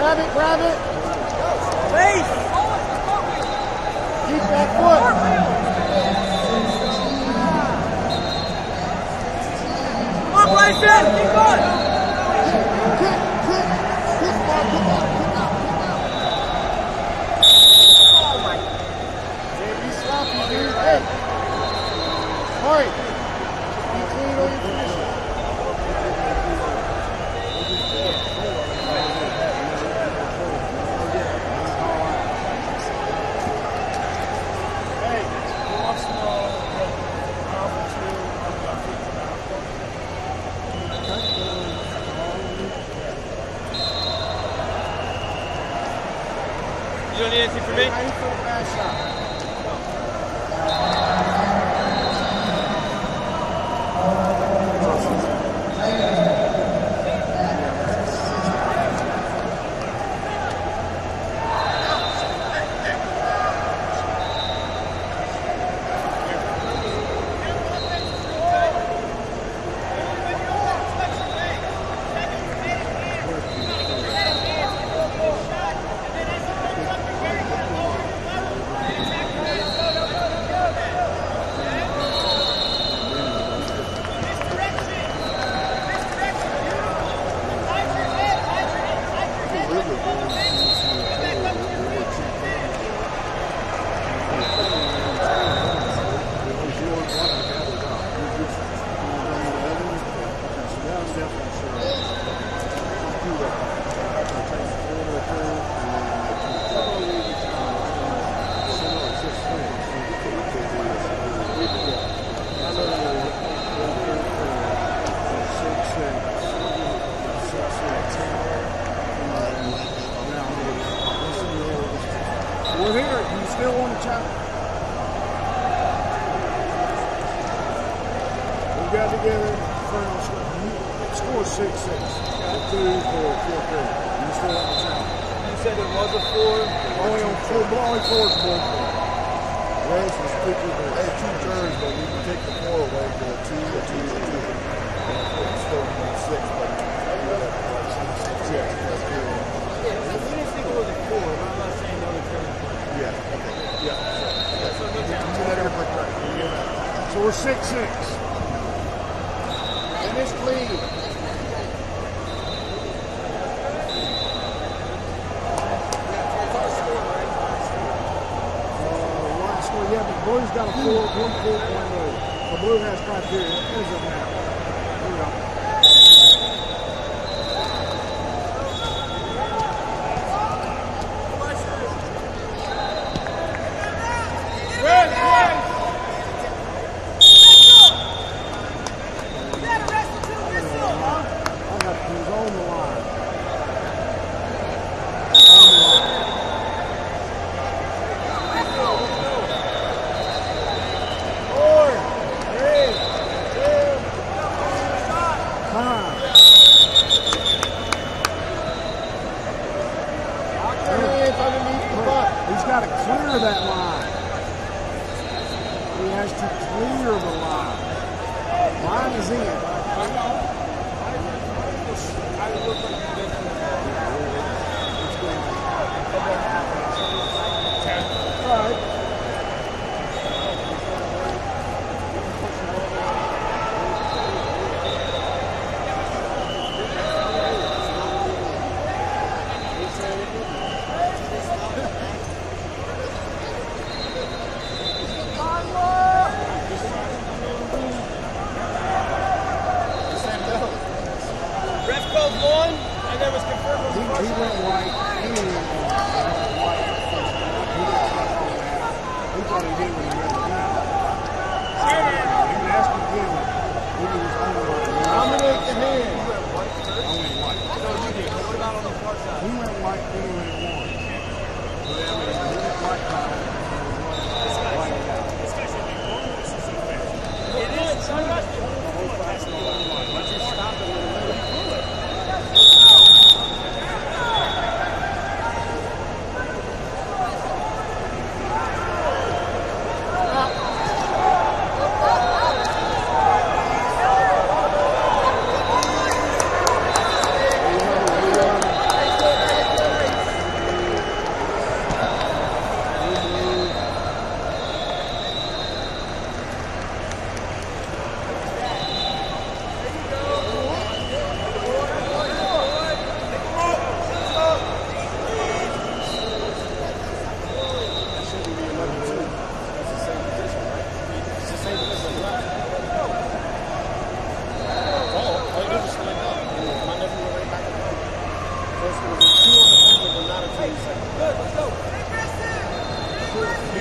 Grab it, grab it. Base. Keep that foot. Come on, Bryson. Keep going. Kick, Mark, kick out. Oh, my. Hey, be sloppy, dude. Hey. All right. Be clean on your position. You don't need anything from me? Ready for the fast shot. We're here. You still want to chat? We got together. Score 6-6. 2 for 4-3. You still want to chat? You said it was a 4. Only on 4. But only 4 is more. Rose was 50. Hey, 2 turns, but we can take the 4 away for a 2, a 2, a 2. It's still 6, but that's good. We didn't think it was a 4, but I'm not saying no turn. Yeah, okay. Yeah. So we're 6-6. Finish clean. One score, yeah, but Blue's got a 1.0. So Blue has criteria. It doesn't matter. Here we go. He's got to clear that line. He has to clear the line. Line is in. All right. And that was confirmed. He went white. He didn't even go white. He thought he did when he read the game. He was asking him when he was underlined. Dominate the hand. I went white. No, you did. What about on the far side? He went white, then he went one. But I mean, he went white time. This guy should be wrong. This is unfair. It is. Let's just stop it a little bit. this was a 2 on the finger, but not a 2 second. Good, let's go.